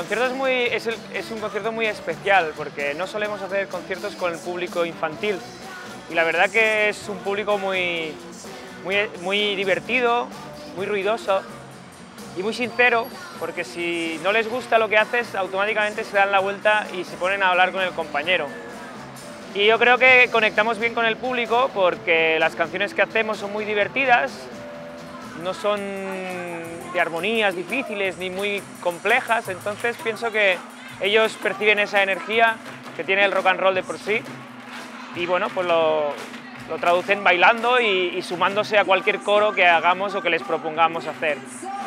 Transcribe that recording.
concierto es un concierto muy especial porque no solemos hacer conciertos con el público infantil y la verdad que es un público muy divertido, muy ruidoso y muy sincero, porque si no les gusta lo que haces, automáticamente se dan la vuelta y se ponen a hablar con el compañero. Y yo creo que conectamos bien con el público porque las canciones que hacemos son muy divertidas, no son de armonías difíciles ni muy complejas, entonces pienso que ellos perciben esa energía que tiene el rock and roll de por sí y bueno, pues lo traducen bailando y sumándose a cualquier coro que hagamos o que les propongamos hacer.